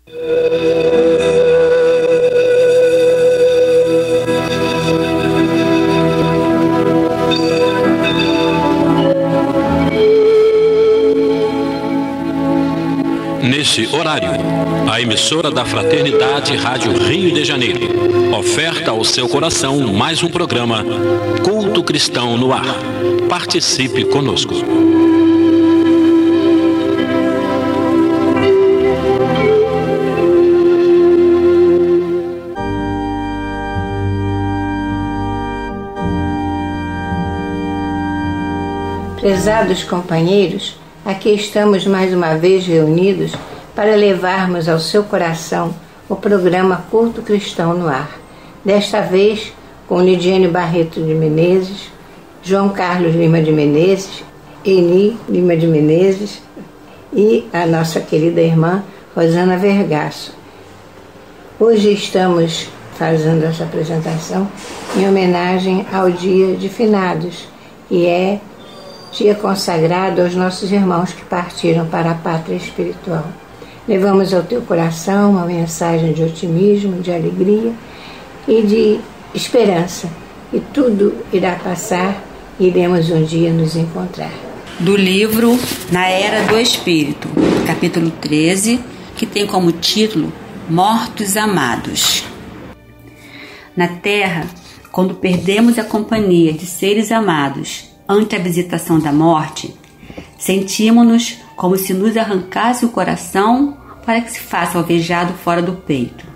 Nesse horário, a emissora da Fraternidade Rádio Rio de Janeiro oferta ao seu coração mais um programa Culto Cristão no Ar. Participe conosco. Prezados companheiros, aqui estamos mais uma vez reunidos para levarmos ao seu coração o programa Culto Cristão no Ar. Desta vez com Lidiane Barreto de Menezes, João Carlos Lima de Menezes, Eni Lima de Menezes e a nossa querida irmã Rosana Vergasso. Hoje estamos fazendo essa apresentação em homenagem ao Dia de Finados, que é dia consagrado aos nossos irmãos que partiram para a pátria espiritual. Levamos ao teu coração uma mensagem de otimismo, de alegria e de esperança. E tudo irá passar e iremos um dia nos encontrar. Do livro Na Era do Espírito, capítulo 13, que tem como título Mortos Amados. Na Terra, quando perdemos a companhia de seres amados ante a visitação da morte, sentimos-nos como se nos arrancasse o coração para que se faça alvejado fora do peito.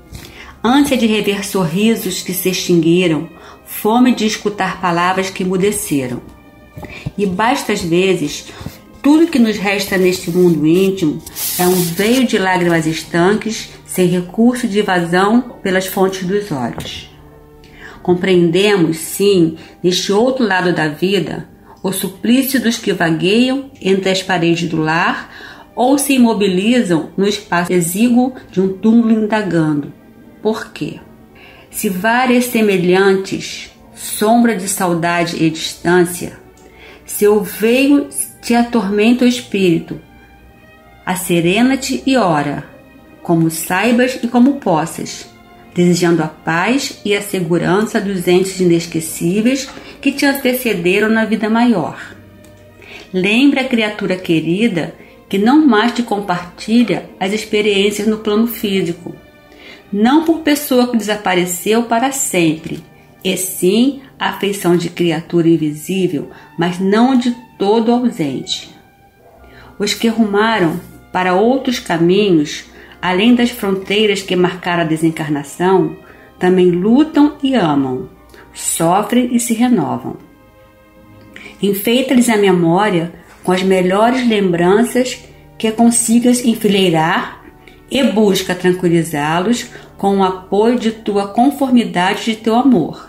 Ânsia de rever sorrisos que se extinguiram, fome de escutar palavras que emudeceram. E basta às vezes, tudo que nos resta neste mundo íntimo é um veio de lágrimas estanques, sem recurso de evasão pelas fontes dos olhos. Compreendemos, sim, neste outro lado da vida, o suplício dos que vagueiam entre as paredes do lar ou se imobilizam no espaço exíguo de um túmulo indagando. Por quê? Se várias semelhantes, sombra de saudade e distância, seu veio te atormenta o espírito, acerena-te e ora, como saibas e como possas, desejando a paz e a segurança dos entes inesquecíveis que te antecederam na vida maior. Lembra a criatura querida que não mais te compartilha as experiências no plano físico, não por pessoa que desapareceu para sempre, e sim a afeição de criatura invisível, mas não de todo ausente. Os que rumaram para outros caminhos, além das fronteiras que marcaram a desencarnação, também lutam e amam, sofrem e se renovam. Enfeita-lhes a memória com as melhores lembranças que consigas enfileirar e busca tranquilizá-los com o apoio de tua conformidade e de teu amor.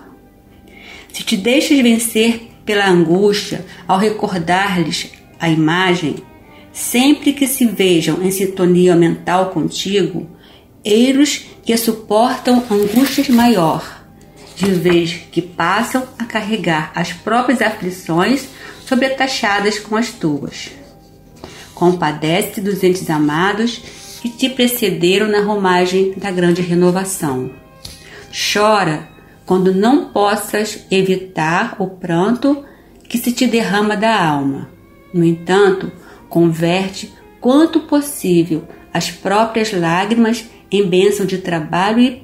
Se te deixas vencer pela angústia ao recordar-lhes a imagem, sempre que se vejam em sintonia mental contigo, eis que suportam angústias maior, de vez que passam a carregar as próprias aflições sobretaxadas com as tuas. Compadece-te dos entes amados que te precederam na romagem da grande renovação. Chora quando não possas evitar o pranto que se te derrama da alma. No entanto, converte quanto possível as próprias lágrimas em bênção de trabalho e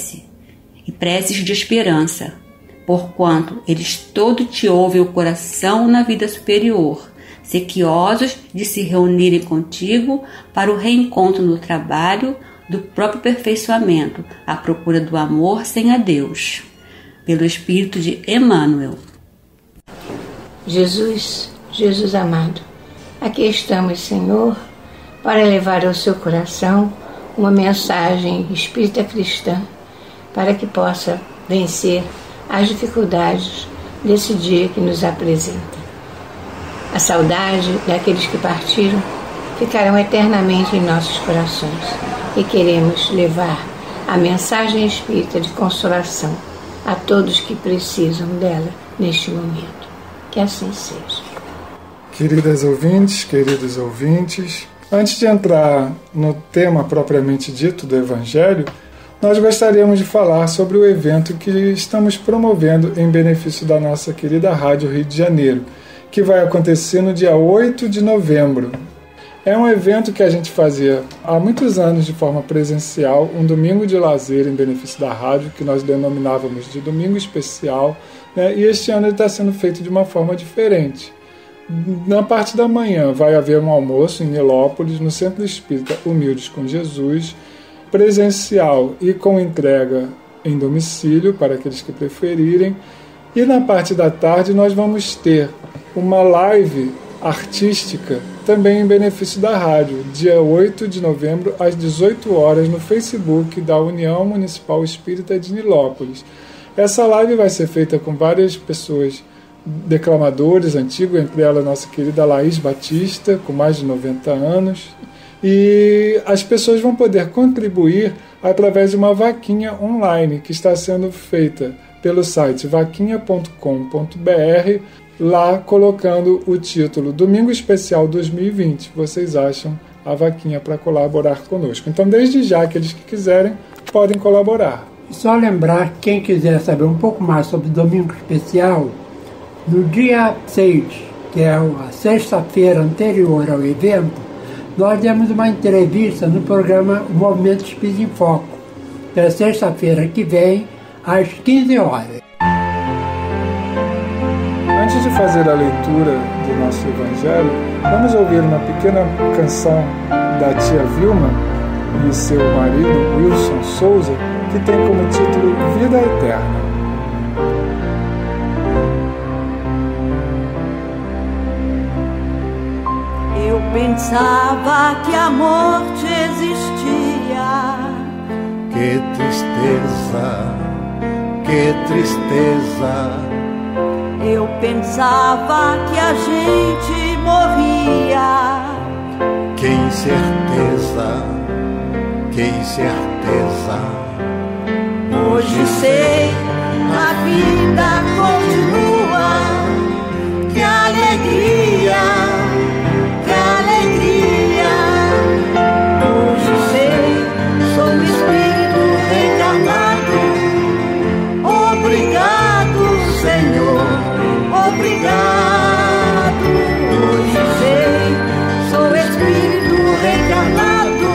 preces de esperança, porquanto eles todo te ouvem o coração na vida superior, sequiosos de se reunirem contigo para o reencontro no trabalho do próprio aperfeiçoamento, à procura do amor sem adeus. Pelo Espírito de Emmanuel. Jesus amado, aqui estamos, Senhor, para levar ao seu coração uma mensagem espírita cristã, para que possa vencer as dificuldades desse dia que nos apresenta. A saudade daqueles que partiram ficarão eternamente em nossos corações e queremos levar a mensagem espírita de consolação a todos que precisam dela neste momento. Que assim seja. Queridas ouvintes, queridos ouvintes, Antes de entrar no tema propriamente dito do Evangelho, nós gostaríamos de falar sobre o evento que estamos promovendo em benefício da nossa querida Rádio Rio de Janeiro, que vai acontecer no dia 8 de novembro. É um evento que a gente fazia há muitos anos de forma presencial, um domingo de lazer em benefício da rádio, que nós denominávamos de Domingo Especial, né? E este ano ele está sendo feito de uma forma diferente. Na parte da manhã vai haver um almoço em Nilópolis, no Centro Espírita Humildes com Jesus, presencial e com entrega em domicílio para aqueles que preferirem. E na parte da tarde nós vamos ter uma live artística também em benefício da rádio, dia 8 de novembro às 18 horas no Facebook da União Municipal Espírita de Nilópolis. Essa live vai ser feita com várias pessoas, declamadores antigos, entre elas nossa querida Laís Batista, com mais de 90 anos, e as pessoas vão poder contribuir através de uma vaquinha online que está sendo feita pelo site vaquinha.com.br, lá colocando o título Domingo Especial 2020. Vocês acham a vaquinha para colaborar conosco. Então, desde já, aqueles que quiserem podem colaborar. Só lembrar, quem quiser saber um pouco mais sobre o Domingo Especial, no dia 6, que é a sexta-feira anterior ao evento, nós demos uma entrevista no programa O Movimento Espírita em Foco, que é sexta-feira que vem, às 15 horas. Antes de fazer a leitura do nosso Evangelho, vamos ouvir uma pequena canção da tia Vilma e seu marido, Wilson Souza, que tem como título Vida Eterna. Eu pensava que a morte existia. Que tristeza, que tristeza. Eu pensava que a gente morria. Que incerteza, que incerteza. Hoje sei, a vida continua. Que alegria, que alegria. Hoje sei, sou espírito reencarnado. Obrigado, Senhor, obrigado. Hoje sei, sou espírito reencarnado.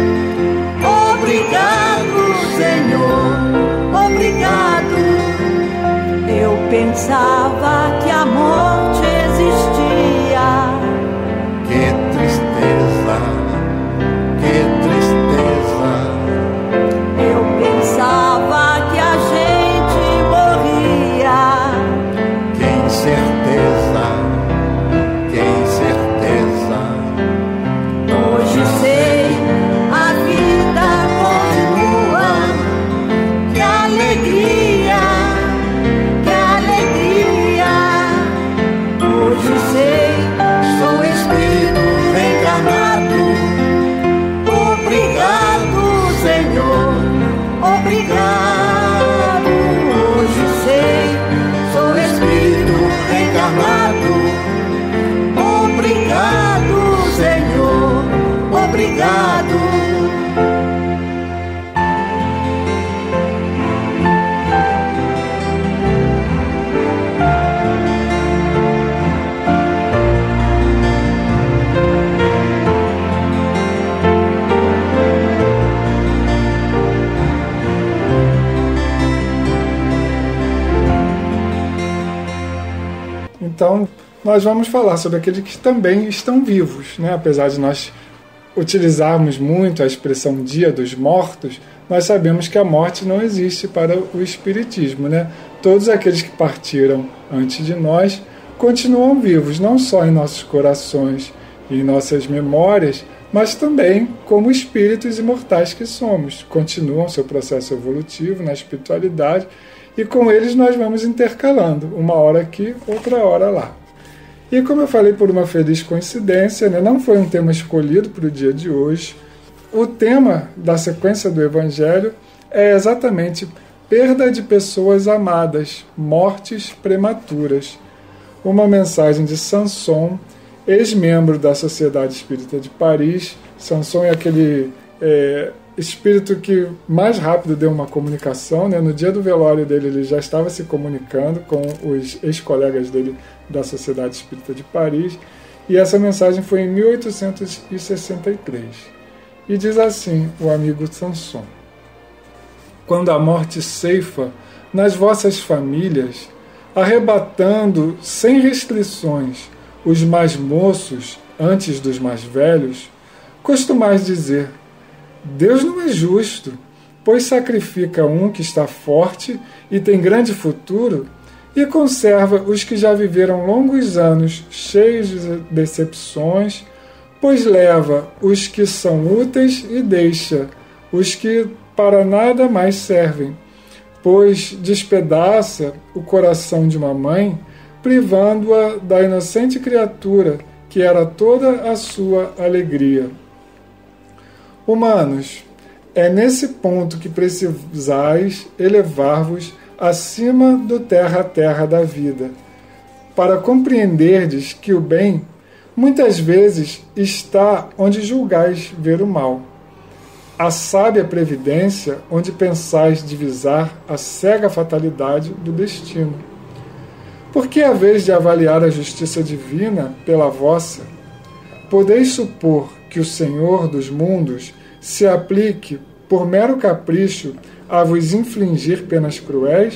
Obrigado, Senhor, obrigado. Eu pensava que a morte existia. Que tristeza, que tristeza. Eu pensava que a gente morria. Que incerteza, que incerteza. Hoje sei, a vida continua. Que alegria, que alegria. Hoje sei, sou espírito reencarnado. Obrigado, Senhor, obrigado. Hoje sei, sou espírito reencarnado. Obrigado, Senhor, obrigado. Então, nós vamos falar sobre aqueles que também estão vivos, né? Apesar de nós utilizarmos muito a expressão Dia dos Mortos, nós sabemos que a morte não existe para o Espiritismo, né? Todos aqueles que partiram antes de nós continuam vivos, não só em nossos corações e em nossas memórias, mas também como espíritos imortais que somos. Continuam seu processo evolutivo na espiritualidade e com eles nós vamos intercalando, uma hora aqui, outra hora lá. E como eu falei por uma feliz coincidência, né, não foi um tema escolhido para o dia de hoje, o tema da sequência do Evangelho é exatamente perda de pessoas amadas, mortes prematuras. Uma mensagem de Sanson, ex-membro da Sociedade Espírita de Paris. Sanson é aquele espírito que mais rápido deu uma comunicação, né? No dia do velório dele, ele já estava se comunicando com os ex-colegas dele da Sociedade Espírita de Paris, e essa mensagem foi em 1863. E diz assim o amigo Sanson: quando a morte ceifa nas vossas famílias, arrebatando sem restrições os mais moços antes dos mais velhos, costumais dizer: Deus não é justo, pois sacrifica um que está forte e tem grande futuro, e conserva os que já viveram longos anos cheios de decepções, pois leva os que são úteis e deixa os que para nada mais servem, pois despedaça o coração de uma mãe, privando-a da inocente criatura que era toda a sua alegria. Humanos, é nesse ponto que precisais elevar-vos acima do terra a terra da vida, para compreenderdes que o bem muitas vezes está onde julgais ver o mal, a sábia previdência onde pensais divisar a cega fatalidade do destino. Porque, a vez de avaliar a justiça divina pela vossa, podeis supor que o Senhor dos mundos se aplique, por mero capricho, a vos infligir penas cruéis?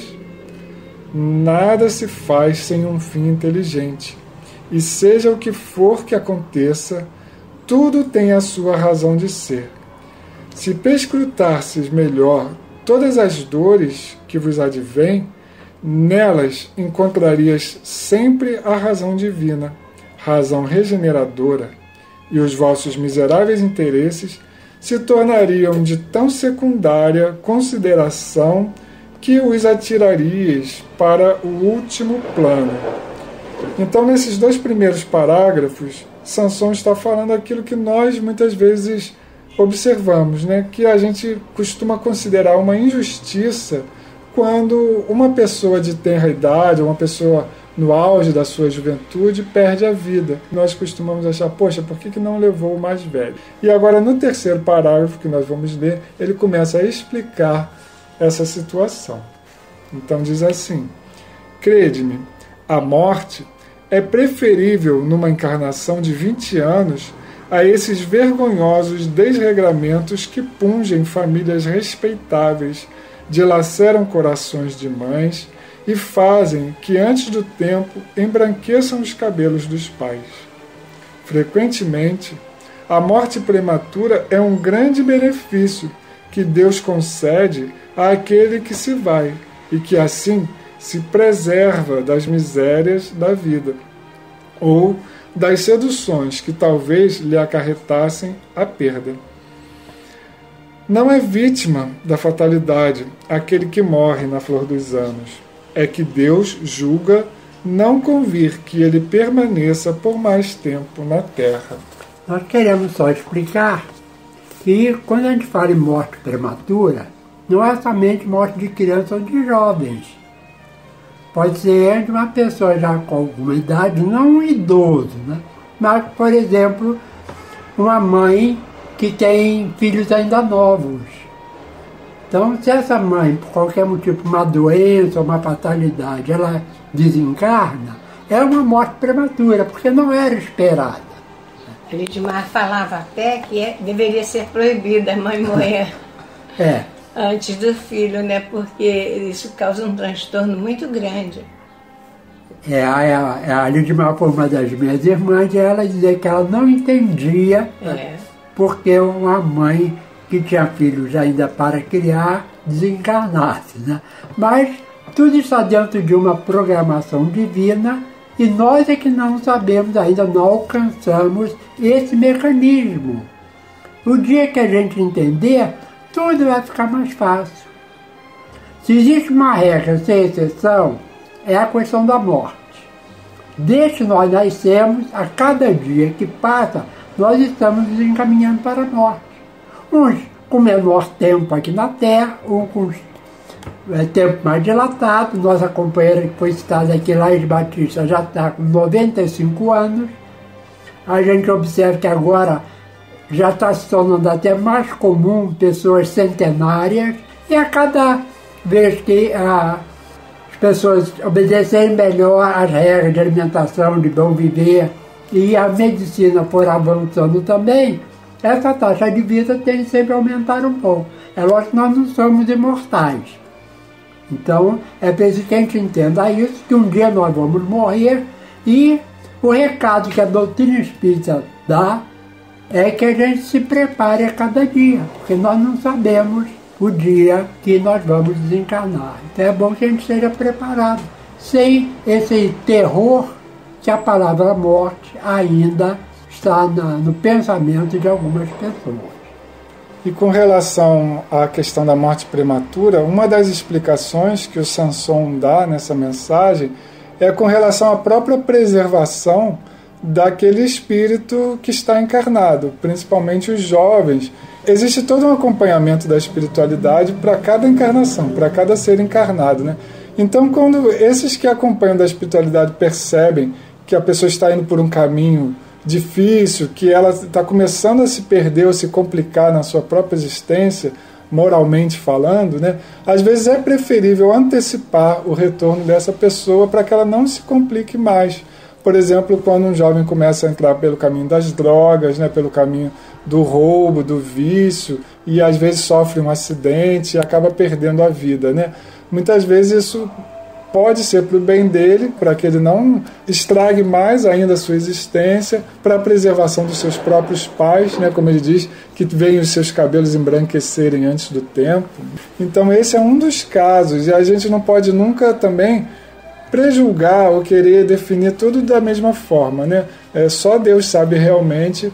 Nada se faz sem um fim inteligente, e seja o que for que aconteça, tudo tem a sua razão de ser. Se perscrutasses melhor todas as dores que vos advêm, nelas encontrarias sempre a razão divina, razão regeneradora, e os vossos miseráveis interesses se tornariam de tão secundária consideração que os atirarias para o último plano. Então, nesses dois primeiros parágrafos, Sanson está falando aquilo que nós muitas vezes observamos, né? Que a gente costuma considerar uma injustiça quando uma pessoa de tenra idade, uma pessoa no auge da sua juventude, perde a vida. Nós costumamos achar, poxa, por que não levou o mais velho? E agora, no terceiro parágrafo que nós vamos ler, ele começa a explicar essa situação. Então diz assim: crede-me, a morte é preferível numa encarnação de 20 anos a esses vergonhosos desregramentos que pungem famílias respeitáveis, dilaceram corações de mães e fazem que antes do tempo embranqueçam os cabelos dos pais. Frequentemente, a morte prematura é um grande benefício que Deus concede àquele que se vai e que assim se preserva das misérias da vida ou das seduções que talvez lhe acarretassem a perda. Não é vítima da fatalidade aquele que morre na flor dos anos. É que Deus julga não convir que ele permaneça por mais tempo na terra. Nós queremos só explicar que quando a gente fala em morte prematura, não é somente morte de criança ou de jovens. Pode ser de uma pessoa já com alguma idade, não um idoso, né? Mas, por exemplo, uma mãe que tem filhos ainda novos. Então, se essa mãe, por qualquer motivo, uma doença ou uma fatalidade, ela desencarna, é uma morte prematura, porque não era esperada. A Lidmar falava até que deveria ser proibida a mãe morrer antes do filho, né? Porque isso causa um transtorno muito grande. A Lidmar foi uma das minhas irmãs e ela dizia que ela não entendia porque uma mãe que tinha filhos ainda para criar desencarnasse, né? Mas tudo está dentro de uma programação divina e nós é que não sabemos ainda, não alcançamos esse mecanismo. O dia que a gente entender, tudo vai ficar mais fácil. Se existe uma regra sem exceção, é a questão da morte. Desde que nós nascemos, a cada dia que passa, nós estamos nos encaminhando para a morte. Uns com menor tempo aqui na Terra, ou com tempo mais dilatado. Nossa companheira que foi citada aqui, Laís Batista, já está com 95 anos. a gente observa que agora já está se tornando até mais comum pessoas centenárias, e a cada vez que as pessoas obedecerem melhor às regras de alimentação, de bom viver, e a medicina for avançando também, essa taxa de vida tem sempre a aumentar um pouco. É lógico que nós não somos imortais. Então, é preciso que a gente entenda isso, que um dia nós vamos morrer, e o recado que a doutrina espírita dá é que a gente se prepare a cada dia, porque nós não sabemos o dia que nós vamos desencarnar. Então é bom que a gente seja preparado, sem esse terror que a palavra morte ainda está no pensamento de algumas pessoas. E com relação à questão da morte prematura, uma das explicações que o Sanson dá nessa mensagem é com relação à própria preservação daquele espírito que está encarnado, principalmente os jovens. Existe todo um acompanhamento da espiritualidade para cada encarnação, para cada ser encarnado, né? Então, quando esses que acompanham da espiritualidade percebem que a pessoa está indo por um caminho difícil, que ela está começando a se perder ou se complicar na sua própria existência, moralmente falando, né? Às vezes é preferível antecipar o retorno dessa pessoa para que ela não se complique mais. Por exemplo, quando um jovem começa a entrar pelo caminho das drogas, né, pelo caminho do roubo, do vício, e às vezes sofre um acidente e acaba perdendo a vida, né? Muitas vezes isso pode ser para o bem dele, para que ele não estrague mais ainda a sua existência, para a preservação dos seus próprios pais, né, como ele diz, que veem os seus cabelos embranquecerem antes do tempo. Então esse é um dos casos, e a gente não pode nunca também prejulgar ou querer definir tudo da mesma forma, né? Só Deus sabe realmente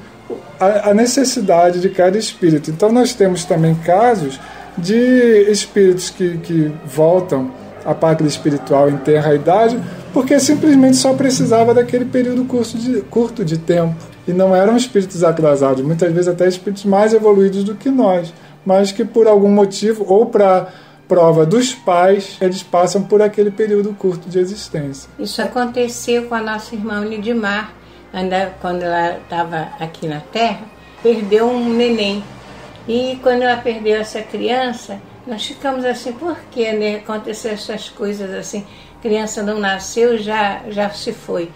a necessidade de cada espírito. Então nós temos também casos de espíritos que voltam à pátria espiritual em tenra idade porque simplesmente só precisava daquele período curto de tempo, e não eram espíritos atrasados, muitas vezes até espíritos mais evoluídos do que nós, mas que por algum motivo, ou para prova dos pais, eles passam por aquele período curto de existência. Isso aconteceu com a nossa irmã Unidimar, quando ela estava aqui na Terra, perdeu um neném. E quando ela perdeu essa criança, nós ficamos assim, por que, né, aconteceu essas coisas assim? A criança não nasceu, já se foi.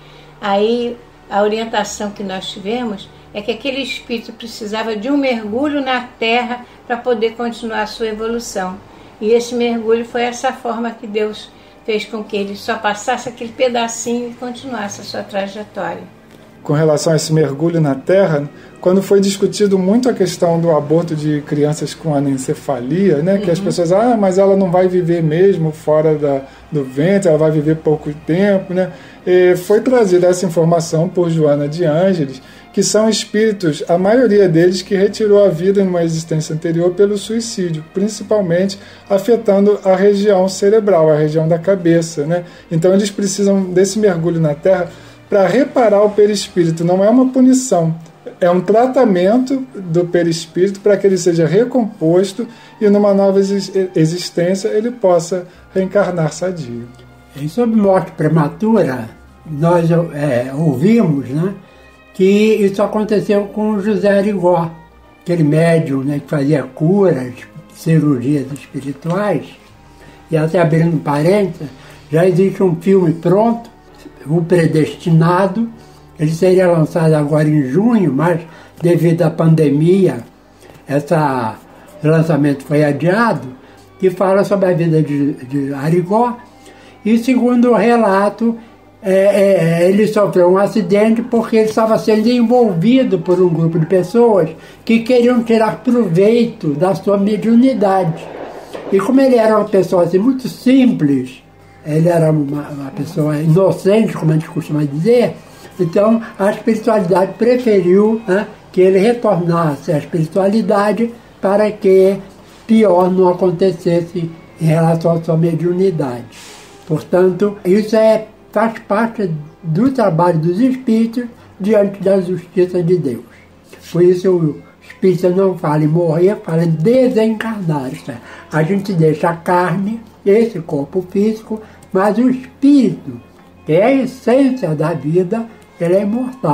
Aí a orientação que nós tivemos é que aquele espírito precisava de um mergulho na Terra para poder continuar a sua evolução. E esse mergulho foi essa forma que Deus fez com que ele só passasse aquele pedacinho e continuasse a sua trajetória. Com relação a esse mergulho na Terra, quando foi discutido muito a questão do aborto de crianças com anencefalia, né, que as pessoas, mas ela não vai viver mesmo fora do ventre, ela vai viver pouco tempo, né? E foi trazida essa informação por Joana de Ângeles, que são espíritos, a maioria deles, que retirou a vida em uma existência anterior pelo suicídio, principalmente afetando a região cerebral, a região da cabeça, né? Então eles precisam desse mergulho na Terra para reparar o perispírito. Não é uma punição, é um tratamento do perispírito para que ele seja recomposto e numa nova existência ele possa reencarnar sadio. E sobre morte prematura, nós ouvimos, né, que isso aconteceu com José Arigó, aquele médium, né, que fazia curas, cirurgias espirituais. E até abrindo parênteses, já existe um filme pronto, O Predestinado. Ele seria lançado agora em junho, mas devido à pandemia, esse lançamento foi adiado, que fala sobre a vida de Arigó. E segundo o relato, ele sofreu um acidente porque ele estava sendo envolvido por um grupo de pessoas que queriam tirar proveito da sua mediunidade. E como ele era uma pessoa assim, muito simples, ele era uma pessoa inocente, como a gente costuma dizer, então a espiritualidade preferiu, né, que ele retornasse à espiritualidade para que pior não acontecesse em relação à sua mediunidade. Portanto, isso faz parte do trabalho dos espíritos diante da justiça de Deus. Por isso o espírito não fala em morrer, fala em desencarnar. A gente deixa a carne, esse corpo físico, mas o espírito, que é a essência da vida, ele é imortal.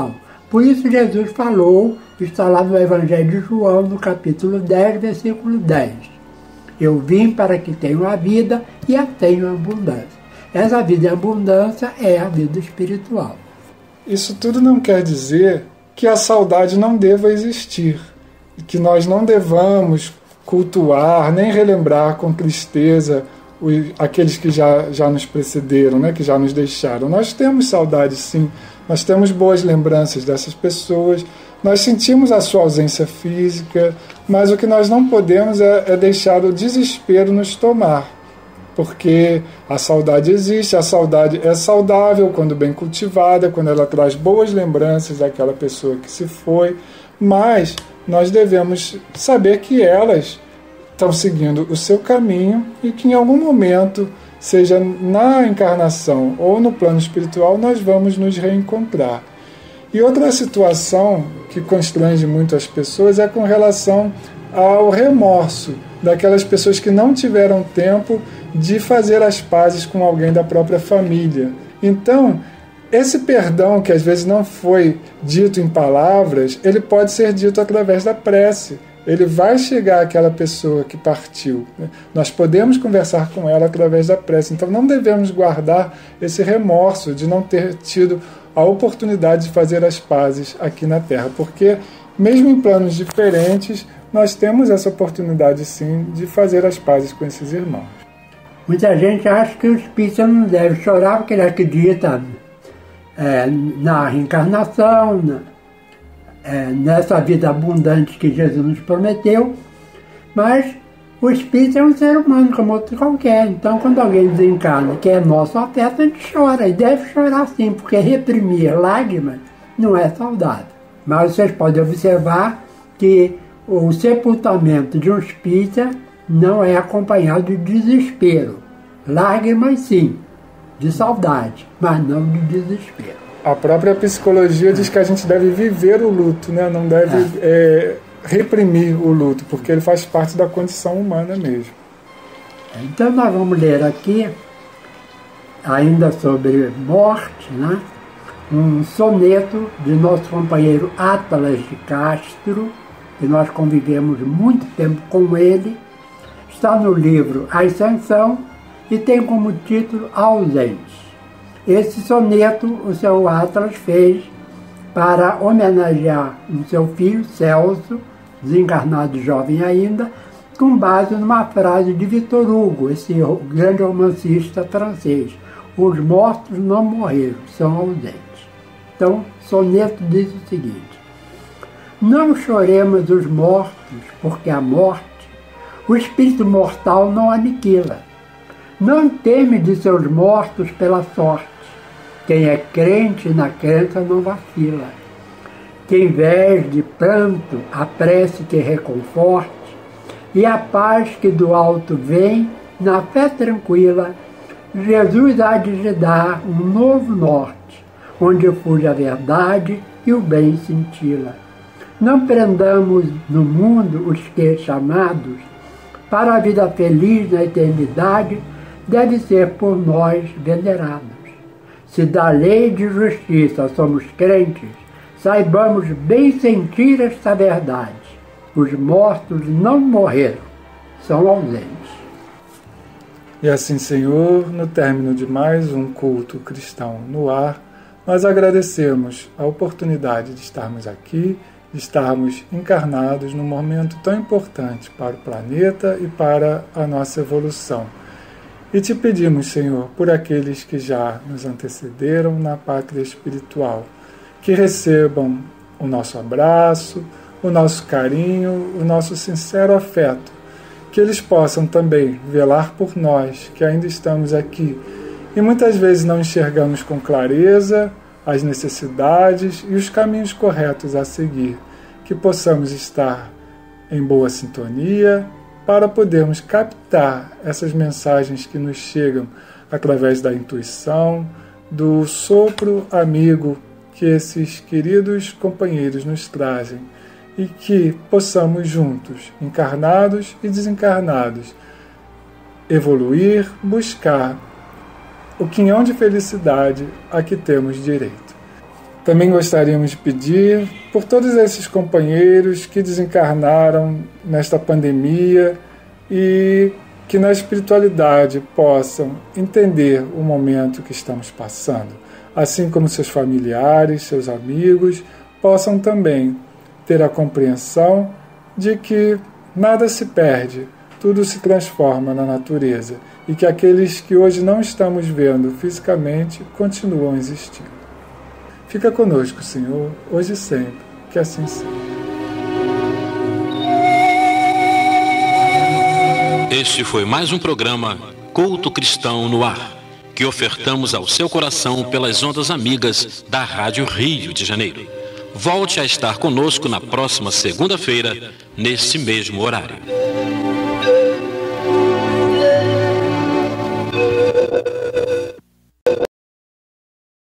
Por isso Jesus falou, está lá no Evangelho de João, no capítulo 10, versículo 10. Eu vim para que tenham a vida e a tenham abundância. Essa vida em abundância é a vida espiritual. Isso tudo não quer dizer que a saudade não deva existir, que nós não devamos cultuar, nem relembrar com tristeza aqueles que já nos precederam, né, que já nos deixaram. Nós temos saudade, sim, nós temos boas lembranças dessas pessoas, nós sentimos a sua ausência física, mas o que nós não podemos é deixar o desespero nos tomar, porque a saudade existe, a saudade é saudável quando bem cultivada, quando ela traz boas lembranças daquela pessoa que se foi, mas nós devemos saber que elas estão seguindo o seu caminho e que em algum momento, seja na encarnação ou no plano espiritual, nós vamos nos reencontrar. E outra situação que constrange muito as pessoas é com relação ao remorso daquelas pessoas que não tiveram tempo de fazer as pazes com alguém da própria família. Então, esse perdão que às vezes não foi dito em palavras, ele pode ser dito através da prece. Ele vai chegar àquela pessoa que partiu. Nós podemos conversar com ela através da prece. Então não devemos guardar esse remorso de não ter tido a oportunidade de fazer as pazes aqui na Terra. Porque mesmo em planos diferentes, nós temos essa oportunidade sim de fazer as pazes com esses irmãos. Muita gente acha que o espírita não deve chorar porque ele acredita na reencarnação, nessa vida abundante que Jesus nos prometeu, mas o espírito é um ser humano como outro qualquer. Então, quando alguém desencarna, que é nosso afeto, a gente chora, e deve chorar sim, porque reprimir lágrimas não é saudável. Mas vocês podem observar que o sepultamento de um espírita não é acompanhado de desespero. Lágrimas sim, de saudade, mas não de desespero. A própria psicologia diz que a gente deve viver o luto, né? Não deve reprimir o luto, porque ele faz parte da condição humana mesmo. Então nós vamos ler aqui, ainda sobre morte, né? Um soneto de nosso companheiro Atlas de Castro, que nós convivemos muito tempo com ele. Está no livro A Ascensão e tem como título Ausente. Esse soneto o seu Atlas fez para homenagear o seu filho Celso, desencarnado jovem ainda, com base numa frase de Victor Hugo, esse grande romancista francês: os mortos não morreram, são ausentes. Então, o soneto diz o seguinte: não choremos os mortos, porque a morte, o espírito mortal não aniquila. Não teme de seus mortos pela sorte. Quem é crente na crença não vacila. Quem vez de pranto a prece que reconforte, e a paz que do alto vem, na fé tranquila, Jesus há de lhe dar um novo norte, onde fuge a verdade e o bem cintila. Não prendamos no mundo os que, chamados para a vida feliz na eternidade, deve ser por nós venerados. Se da lei de justiça somos crentes, saibamos bem sentir esta verdade. Os mortos não morreram, são ausentes. E assim, Senhor, no término de mais um culto cristão no ar, nós agradecemos a oportunidade de estarmos aqui, de estarmos encarnados num momento tão importante para o planeta e para a nossa evolução. E te pedimos, Senhor, por aqueles que já nos antecederam na pátria espiritual, que recebam o nosso abraço, o nosso carinho, o nosso sincero afeto, que eles possam também velar por nós, que ainda estamos aqui, e muitas vezes não enxergamos com clareza as necessidades e os caminhos corretos a seguir, que possamos estar em boa sintonia, para podermos captar essas mensagens que nos chegam através da intuição, do sopro amigo que esses queridos companheiros nos trazem, e que possamos juntos, encarnados e desencarnados, evoluir, buscar o quinhão de felicidade a que temos direito. Também gostaríamos de pedir por todos esses companheiros que desencarnaram nesta pandemia e que na espiritualidade possam entender o momento que estamos passando, assim como seus familiares, seus amigos, possam também ter a compreensão de que nada se perde, tudo se transforma na natureza e que aqueles que hoje não estamos vendo fisicamente continuam existindo. Fica conosco, Senhor, hoje e sempre, que assim seja. Este foi mais um programa Culto Cristão no Ar, que ofertamos ao seu coração pelas ondas amigas da Rádio Rio de Janeiro. Volte a estar conosco na próxima segunda-feira, nesse mesmo horário.